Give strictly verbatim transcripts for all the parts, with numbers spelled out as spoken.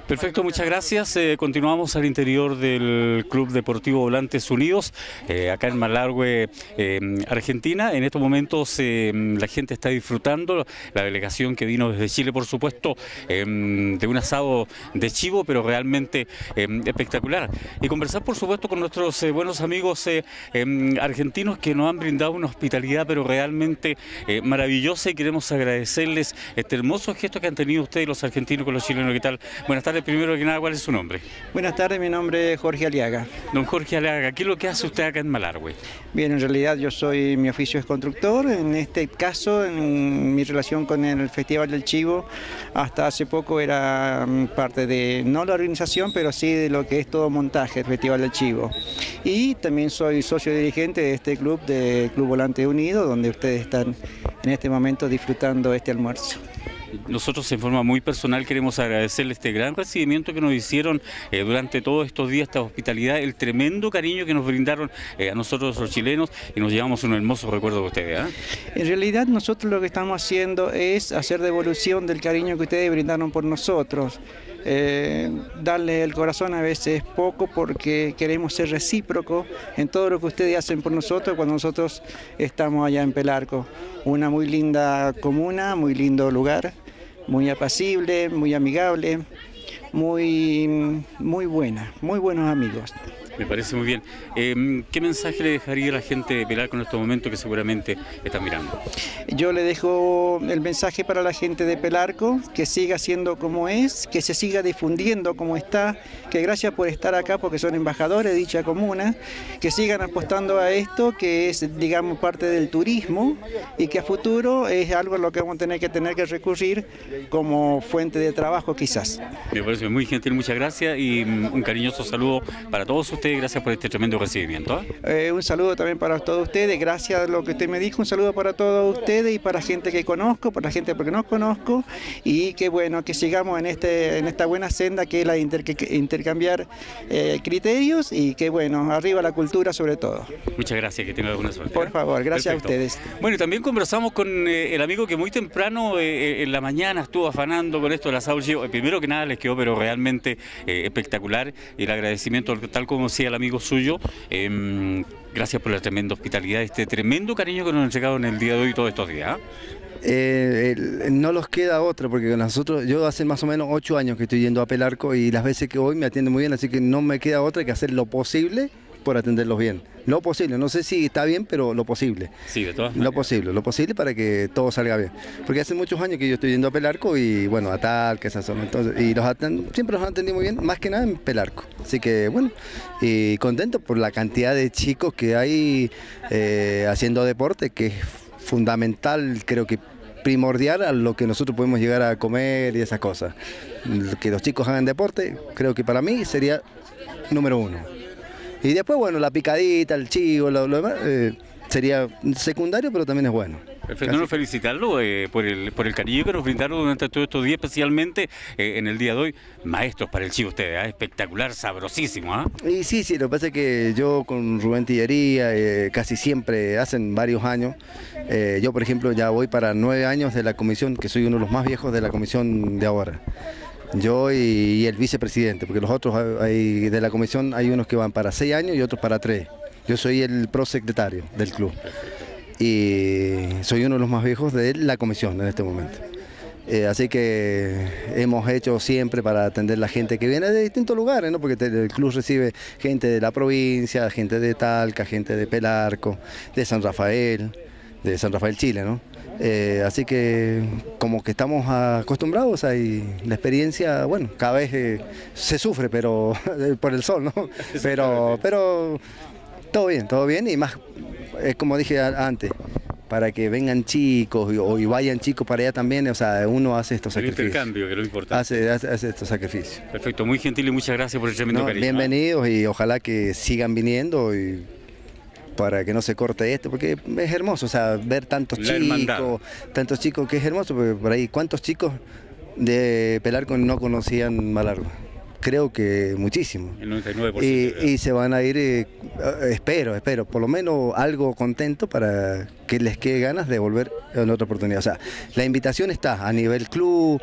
Perfecto, muchas gracias. Eh, continuamos al interior del Club Deportivo Volantes Unidos, eh, acá en Malargüe, eh, Argentina. En estos momentos eh, la gente está disfrutando, la delegación que vino desde Chile, por supuesto, eh, de un asado de chivo, pero realmente eh, espectacular. Y conversar, por supuesto, con nuestros eh, buenos amigos eh, eh, argentinos que nos han brindado una hospitalidad, pero realmente eh, maravillosa, y queremos agradecerles este hermoso gesto que han tenido ustedes, los argentinos, con los chilenos. ¿Qué tal? Buenas tardes. Primero que nada, ¿cuál es su nombre? Buenas tardes, mi nombre es Jorge Aliaga. Don Jorge Aliaga, ¿qué es lo que hace usted acá en Malargüe? Bien, en realidad yo soy, mi oficio es constructor. En este caso, en mi relación con el Festival del Chivo, hasta hace poco era parte de, no la organización, pero sí de lo que es todo montaje, el Festival del Chivo. Y también soy socio dirigente de este club, de Club Volante Unido, donde ustedes están en este momento disfrutando este almuerzo. Nosotros, en forma muy personal, queremos agradecerle este gran recibimiento que nos hicieron eh, durante todos estos días, esta hospitalidad, el tremendo cariño que nos brindaron eh, a nosotros los chilenos, y nos llevamos un hermoso recuerdo de ustedes. ¿eh? En realidad nosotros lo que estamos haciendo es hacer devolución del cariño que ustedes brindaron por nosotros. Eh, darle el corazón a veces es poco, porque queremos ser recíprocos en todo lo que ustedes hacen por nosotros cuando nosotros estamos allá en Pelarco. Una muy linda comuna, muy lindo lugar, muy apacible, muy amigable, muy, muy buena, muy buenos amigos. Me parece muy bien. Eh, ¿Qué mensaje le dejaría a la gente de Pelarco en estos momentos que seguramente están mirando? Yo le dejo el mensaje para la gente de Pelarco, que siga siendo como es, que se siga difundiendo como está, que gracias por estar acá, porque son embajadores de dicha comuna, que sigan apostando a esto, que es, digamos, parte del turismo, y que a futuro es algo a lo que vamos a tener que tener que recurrir como fuente de trabajo quizás. Me parece muy gentil, muchas gracias, y un cariñoso saludo para todos ustedes. Gracias por este tremendo recibimiento. Eh, un saludo también para todos ustedes, gracias a lo que usted me dijo, un saludo para todos ustedes y para gente que conozco, para gente que no conozco, y que bueno, que sigamos en, este, en esta buena senda que es la de inter, intercambiar eh, criterios, y que bueno, arriba la cultura sobre todo. Muchas gracias, que tenga alguna suerte. Por favor, gracias. Perfecto. A ustedes. Bueno, y también conversamos con eh, el amigo que muy temprano eh, en la mañana estuvo afanando con esto del asado chivo. Primero que nada les quedó, pero realmente eh, espectacular, y el agradecimiento, tal como decía el amigo suyo, eh, gracias por la tremenda hospitalidad, este tremendo cariño que nos han entregado en el día de hoy, todos estos días. ¿eh? Eh, no los queda otra, porque nosotros, yo hace más o menos ocho años que estoy yendo a Pelarco, y las veces que voy me atienden muy bien, así que no me queda otra que hacer lo posible por atenderlos bien. Lo posible, no sé si está bien, pero lo posible. Sí, de todas maneras. Lo posible, lo posible para que todo salga bien. Porque hace muchos años que yo estoy yendo a Pelarco, y bueno, a Talca, esa zona. Entonces, y los atend, siempre los han atendido muy bien, más que nada en Pelarco. Así que bueno, y contento por la cantidad de chicos que hay eh, haciendo deporte, que es fundamental, creo que primordial a lo que nosotros podemos llegar a comer y esas cosas. Que los chicos hagan deporte, creo que para mí sería número uno. Y después, bueno, la picadita, el chivo, lo, lo demás, eh, sería secundario, pero también es bueno. Perfecto, no, felicitarlo eh, por, el, por el cariño que nos brindaron durante todos estos días, especialmente eh, en el día de hoy. Maestros para el chivo ustedes, ¿eh? Espectacular, sabrosísimo. ¿eh? Y sí, sí, lo que pasa es que yo con Rubén Tillería eh, casi siempre, hacen varios años, eh, yo por ejemplo ya voy para nueve años de la comisión, que soy uno de los más viejos de la comisión de ahora. Yo y, y el vicepresidente, porque los otros hay, de la comisión hay unos que van para seis años y otros para tres. Yo soy el prosecretario del club y soy uno de los más viejos de la comisión en este momento. Eh, así que hemos hecho siempre para atender a la gente que viene de distintos lugares, ¿no? Porque el club recibe gente de la provincia, gente de Talca, gente de Pelarco, de San Rafael, de San Rafael, Chile, ¿no? Eh, así que como que estamos acostumbrados, y la experiencia, bueno, cada vez eh, se sufre, pero por el sol, ¿no? Pero, pero todo bien, todo bien, y más, es como dije antes, para que vengan chicos y, o, y vayan chicos para allá también, o sea, uno hace estos el sacrificios. El intercambio, que es lo importante. Hace, hace, hace estos sacrificios. Perfecto, muy gentil y muchas gracias por el tremendo no, cariño. Bienvenidos, ¿eh? Y ojalá que sigan viniendo y para que no se corte esto, porque es hermoso, o sea, ver tantos La chicos, hermandad. tantos chicos, que es hermoso, porque por ahí, ¿cuántos chicos de Pelarco no conocían Malargüe? creo que muchísimo. El noventa y nueve por ciento. Y, y se van a ir, eh, espero, espero, por lo menos algo contento para que les quede ganas de volver en otra oportunidad. O sea, la invitación está a nivel club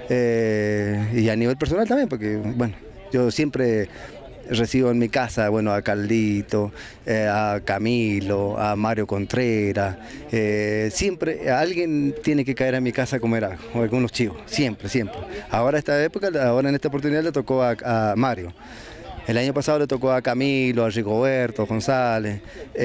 eh, y a nivel personal también, porque, bueno, yo siempre recibo en mi casa, bueno, a Caldito, eh, a Camilo, a Mario Contreras, eh, siempre alguien tiene que caer a mi casa a comer algo, o algunos chivos, siempre, siempre. Ahora esta época, ahora en esta oportunidad le tocó a, a Mario. El año pasado le tocó a Camilo, a Rigoberto, González,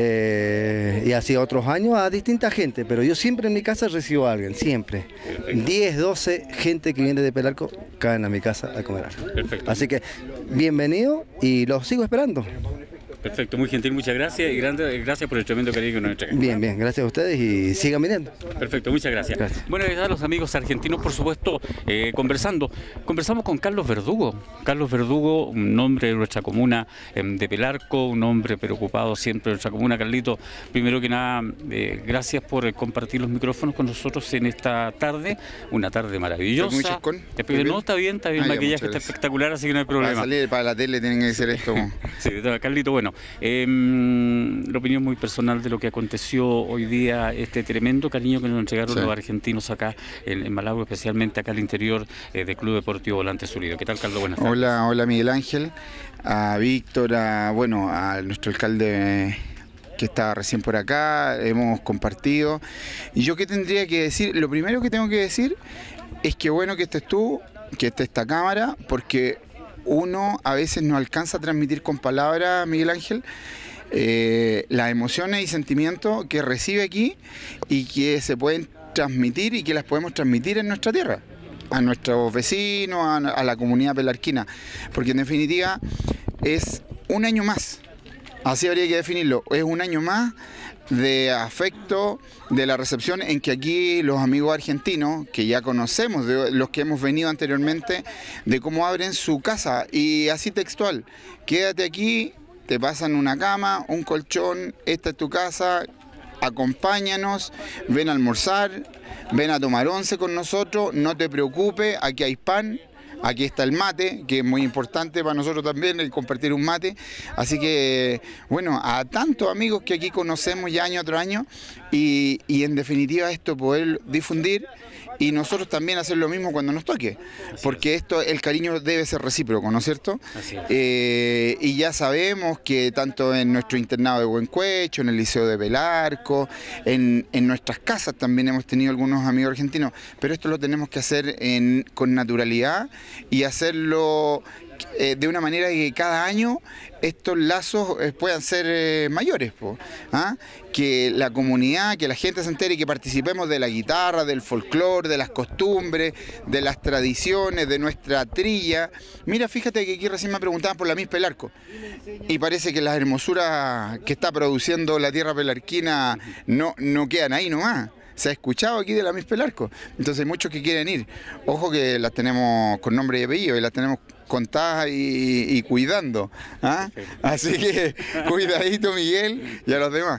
eh, y así otros años a distinta gente, pero yo siempre en mi casa recibo a alguien, siempre. diez, doce gente que viene de Pelarco caen a mi casa a comer algo. Perfecto. Así que bienvenido y los sigo esperando. Perfecto, muy gentil, muchas gracias y grande, gracias por el tremendo cariño que nos entregan. Bien, bien, gracias a ustedes y sigan viniendo. Perfecto, muchas gracias. Gracias. Bueno, ya los amigos argentinos, por supuesto, eh, conversando. Conversamos con Carlos Verdugo. Carlos Verdugo, un hombre de nuestra comuna eh, de Pelarco, un hombre preocupado siempre de nuestra comuna. Carlito, primero que nada, eh, gracias por compartir los micrófonos con nosotros en esta tarde, una tarde maravillosa. Muy chascón. Después, no, está bien, está bien, Ah, el ya, maquillaje muchas está gracias. espectacular, así que no hay problema. Para salir para la tele tienen que ser esto. Sí, Carlito, bueno, eh, la opinión muy personal de lo que aconteció hoy día, este tremendo cariño que nos entregaron Sí. los argentinos acá en, en Malagüe, especialmente acá al interior eh, del Club Deportivo Volantes Unidos. ¿Qué tal, Carlos? Buenas tardes. Hola, hola Miguel Ángel, a Víctor, a, bueno, a nuestro alcalde que está recién por acá, hemos compartido. Y yo qué tendría que decir, lo primero que tengo que decir es que bueno que estés tú, que esté esta cámara, porque uno a veces no alcanza a transmitir con palabras, Miguel Ángel, eh, las emociones y sentimientos que recibe aquí y que se pueden transmitir y que las podemos transmitir en nuestra tierra, a nuestros vecinos, a, a la comunidad pelarquina, porque en definitiva es un año más, así habría que definirlo, es un año más de afecto, de la recepción en que aquí los amigos argentinos, que ya conocemos, de los que hemos venido anteriormente, de cómo abren su casa y así textual, quédate aquí, te pasan una cama, un colchón, esta es tu casa, acompáñanos, ven a almorzar, ven a tomar once con nosotros, no te preocupes, aquí hay pan, aquí está el mate, que es muy importante para nosotros también, el compartir un mate. Así que, bueno, a tantos amigos que aquí conocemos ya año tras año y, y en definitiva esto poder difundir y nosotros también hacer lo mismo cuando nos toque, porque esto, el cariño debe ser recíproco, ¿no es cierto? Así es. Eh, y ya sabemos que tanto en nuestro internado de Huencuecho, en el Liceo de Pelarco, en, en nuestras casas también hemos tenido algunos amigos argentinos, pero esto lo tenemos que hacer en, con naturalidad y hacerlo eh, de una manera que cada año estos lazos eh, puedan ser eh, mayores, po, ¿ah? Que la comunidad, que la gente se entere y que participemos de la guitarra, del folclore, de las costumbres, de las tradiciones, de nuestra trilla. Mira, fíjate que aquí recién me preguntaban por la Miss Pelarco y parece que las hermosuras que está produciendo la tierra pelarquina no, no quedan ahí nomás. Se ha escuchado aquí de la Miss Pelarco, entonces hay muchos que quieren ir. Ojo que las tenemos con nombre y apellido y las tenemos contadas y, y cuidando, ¿ah? Así que cuidadito Miguel y a los demás.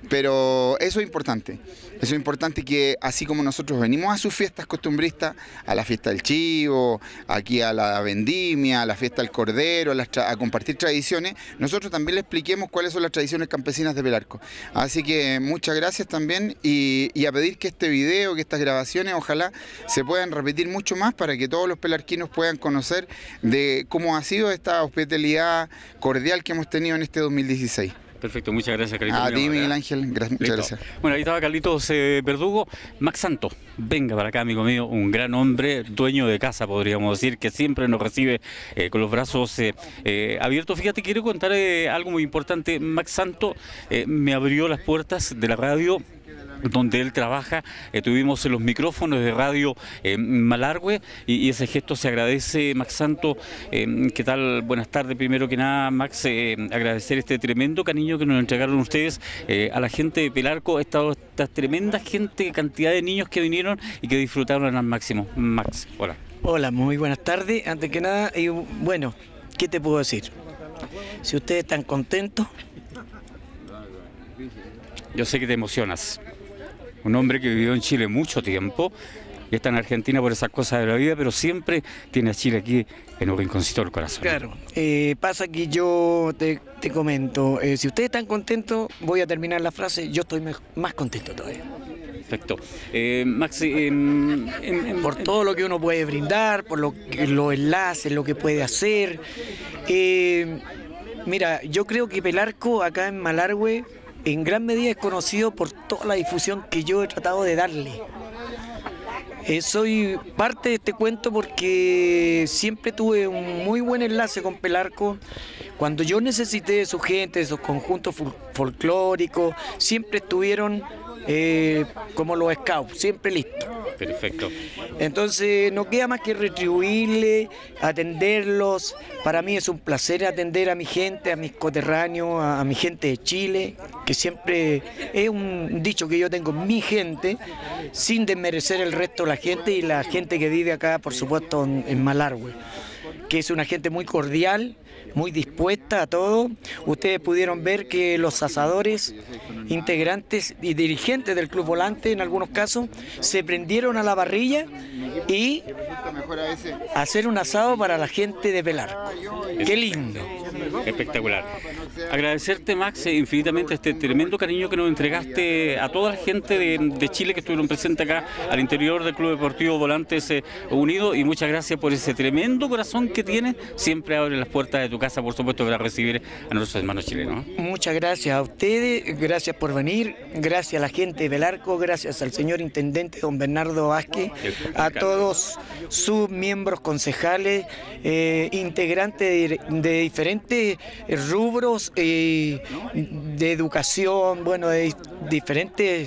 Pero eso es importante, eso es importante que así como nosotros venimos a sus fiestas costumbristas, a la fiesta del chivo, aquí a la vendimia, a la fiesta del cordero, a, las a compartir tradiciones, nosotros también le expliquemos cuáles son las tradiciones campesinas de Pelarco. Así que muchas gracias también y, y a pedir que este video, que estas grabaciones, ojalá se puedan repetir mucho más para que todos los pelarquinos puedan conocer de cómo ha sido esta hospitalidad cordial que hemos tenido en este dos mil dieciséis. Perfecto, muchas gracias, Carlitos. A ti, Miguel Ángel, gracias, muchas Listo. gracias. Bueno, ahí estaba Carlitos eh, Verdugo. Max Santo, venga para acá, amigo mío, un gran hombre, dueño de casa, podríamos decir, que siempre nos recibe eh, con los brazos eh, eh, abiertos. Fíjate, quiero contar eh, algo muy importante. Max Santo eh, me abrió las puertas de la radio donde él trabaja, eh, tuvimos los micrófonos de radio eh, Malargüe y, y ese gesto se agradece, Max Santo. Eh, ¿Qué tal? Buenas tardes, primero que nada, Max, eh, agradecer este tremendo cariño que nos entregaron ustedes eh, a la gente de Pelarco, esta, esta tremenda gente, cantidad de niños que vinieron y que disfrutaron al máximo. Max, hola. Hola, muy buenas tardes. Antes que nada, y bueno, ¿qué te puedo decir? Si ustedes están contentos. Yo sé que te emocionas. Un hombre que vivió en Chile mucho tiempo y está en Argentina por esas cosas de la vida, pero siempre tiene a Chile aquí en un rinconcito del corazón. Claro, eh, pasa que yo te, te comento, eh, si ustedes están contentos, voy a terminar la frase, yo estoy más contento todavía. Perfecto. Eh, Maxi, eh, en, en, por todo lo que uno puede brindar, por lo que, los enlaces, lo que puede hacer. Eh, mira, yo creo que Pelarco acá en Malargüe en gran medida es conocido por toda la difusión que yo he tratado de darle. Eh, soy parte de este cuento porque siempre tuve un muy buen enlace con Pelarco. Cuando yo necesité de su gente, de sus conjuntos folclóricos, siempre estuvieron eh, como los scouts, siempre listos. Perfecto. Entonces no queda más que retribuirle, atenderlos. Para mí es un placer atender a mi gente, a mis coterráneos, a, a mi gente de Chile, que siempre es un dicho que yo tengo, mi gente, sin desmerecer el resto de la gente y la gente que vive acá, por supuesto, en, en Malargüe, que es una gente muy cordial, muy dispuesta a todo. Ustedes pudieron ver que los asadores, integrantes y dirigentes del Club Volante, en algunos casos, se prendieron a la parrilla y hacer un asado para la gente de Pelarco. ¡Qué lindo! Espectacular. Agradecerte, Max, infinitamente este tremendo cariño que nos entregaste a toda la gente de, de Chile que estuvieron presentes acá al interior del Club Deportivo Volantes eh, Unidos, y muchas gracias por ese tremendo corazón que tienes. Siempre abre las puertas de tu casa, por supuesto, para recibir a nuestros hermanos chilenos. Muchas gracias a ustedes, gracias por venir, gracias a la gente de Pelarco, gracias al señor intendente don Bernardo Vázquez, a todos sus miembros concejales, eh, integrantes de, de diferentes rubros eh, de educación, bueno, de diferentes,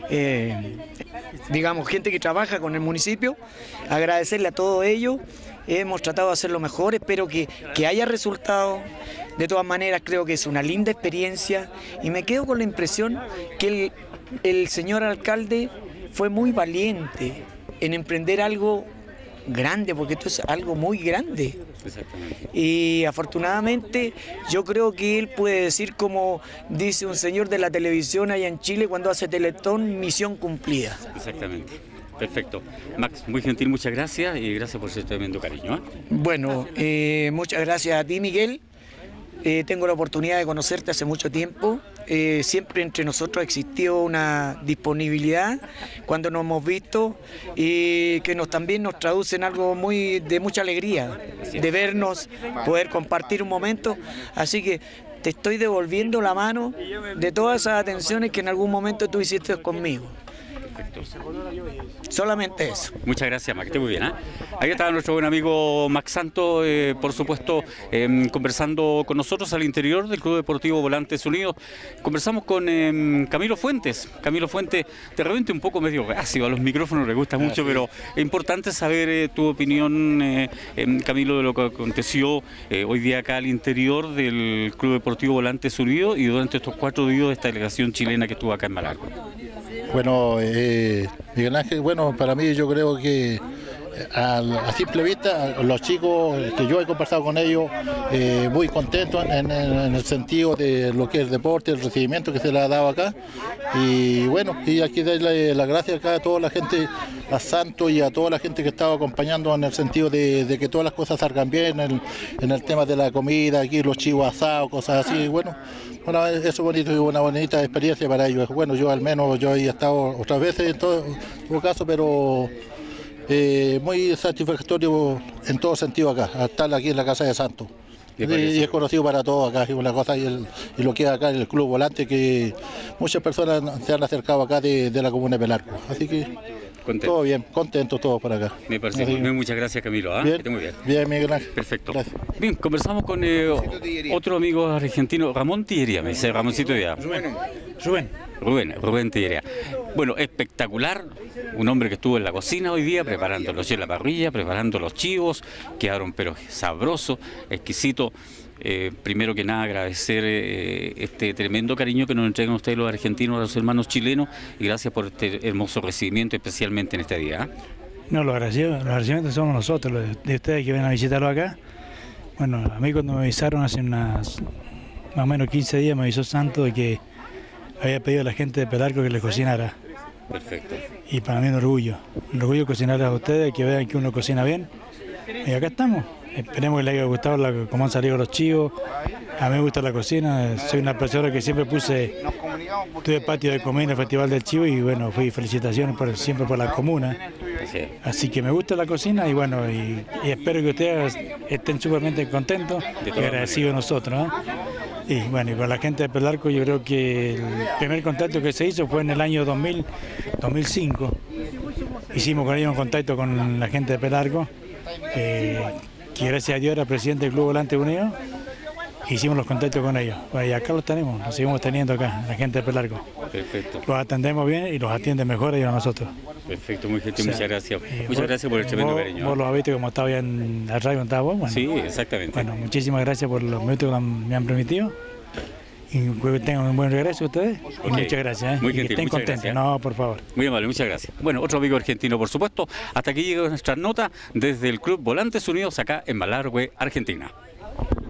eh, digamos, gente que trabaja con el municipio. Agradecerle a todos ellos. Hemos tratado de hacerlo mejor, espero que, que haya resultado. De todas maneras, creo que es una linda experiencia y me quedo con la impresión que el, el señor alcalde fue muy valiente en emprender algo grande, porque esto es algo muy grande. Exactamente. Y afortunadamente yo creo que él puede decir, como dice un señor de la televisión allá en Chile cuando hace Teletón, misión cumplida. Exactamente. Perfecto. Max, muy gentil, muchas gracias y gracias por ese tremendo cariño. ¿eh? Bueno, eh, muchas gracias a ti, Miguel. Eh, tengo la oportunidad de conocerte hace mucho tiempo. Eh, siempre entre nosotros existió una disponibilidad cuando nos hemos visto y que nos también nos traduce en algo muy de mucha alegría, de vernos, poder compartir un momento. Así que te estoy devolviendo la mano de todas esas atenciones que en algún momento tú hiciste conmigo. Perfecto. Solamente eso. Muchas gracias, Max, que esté muy bien. ¿eh? Ahí está nuestro buen amigo Max Santos, eh, por supuesto, eh, conversando con nosotros al interior del Club Deportivo Volantes Unidos. Conversamos con eh, Camilo Fuentes. Camilo Fuentes, de repente un poco medio ácido a los micrófonos, le gusta mucho, pero es importante saber eh, tu opinión, eh, eh, Camilo, de lo que aconteció eh, hoy día acá al interior del Club Deportivo Volantes Unidos y durante estos cuatro días de esta delegación chilena que estuvo acá en Malargüe. Bueno, eh, Miguel Ángel, bueno, para mí yo creo que a, a simple vista, los chicos que yo he conversado con ellos, eh, muy contentos en, en, en el sentido de lo que es el deporte, el recibimiento que se le ha dado acá. Y bueno, y aquí darle las gracias acá a toda la gente, a Santos y a toda la gente que estaba acompañando en el sentido de, de que todas las cosas salgan bien, en el, en el tema de la comida, aquí los chivos asados, cosas así, bueno. Bueno, eso es bonito y una bonita experiencia para ellos. Bueno, yo al menos yo he estado otras veces en todo, en todo caso, pero eh, muy satisfactorio en todo sentido acá, estar aquí en la Casa de Santos. Y, y es conocido para todos acá, y una cosa, y, el, y lo que es acá en el Club Volante, que muchas personas se han acercado acá de, de la comuna de Pelarco. Así que contento. Todo bien, contentos todos por acá. Me parece muy bien, muchas gracias, Camilo. ¿eh? Bien, que esté muy bien. Bien, Miguel Ángel. Perfecto. Gracias. Bien, conversamos con eh, otro amigo argentino, Ramón Tillería, me dice Ramoncito Díaz. Rubén. Rubén. Rubén, Rubén Tillería. Bueno, espectacular, un hombre que estuvo en la cocina hoy día preparando los en la parrilla, preparando los chivos, quedaron pero sabrosos, exquisitos. Eh, primero que nada agradecer eh, este tremendo cariño que nos entregan ustedes los argentinos a los hermanos chilenos y gracias por este hermoso recibimiento, especialmente en este día. ¿eh? No, los agradecidos, los agradecimientos somos nosotros, los de ustedes que vienen a visitarlo acá. Bueno, a mí cuando me avisaron hace unas más o menos quince días me avisó Santo de que había pedido a la gente de Pelarco que les cocinara. Perfecto. Y para mí un orgullo, un orgullo cocinarles a ustedes, que vean que uno cocina bien. Y acá estamos. Esperemos que les haya gustado la, cómo han salido los chivos. A mí me gusta la cocina, soy una persona que siempre puse, tuve patio de comida en el Festival del Chivo y bueno, fui felicitaciones por, siempre por la comuna. Así que me gusta la cocina y bueno, y, y espero que ustedes estén súpermente contentos y agradecidos a nosotros, ¿eh? Y bueno, y con la gente de Pelarco yo creo que el primer contacto que se hizo fue en el año dos mil, dos mil cinco. Hicimos con ellos un contacto con la gente de Pelarco. Eh, que gracias a Dios era presidente del Club Volante Unido, hicimos los contactos con ellos. Y acá los tenemos, los seguimos teniendo acá, la gente de Pelarco. Perfecto. Los atendemos bien y los atienden mejor ellos a nosotros. Perfecto, muy gentil, o sea, muchas gracias. Eh, muchas vos, gracias por el tremendo vos, cariño. Vos los habéis como estaba ya en la radio, estaba vos. Bueno, sí, exactamente. Bueno, muchísimas gracias por los minutos que me han permitido. Y que tengan un buen regreso ustedes. Okay. Y muchas gracias. ¿eh? Muy y gentil, que estén contentos. Gracias. No, por favor. Muy amable, muchas gracias. Bueno, otro amigo argentino, por supuesto. Hasta aquí llega nuestra nota desde el Club Volantes Unidos acá en Malargüe, Argentina.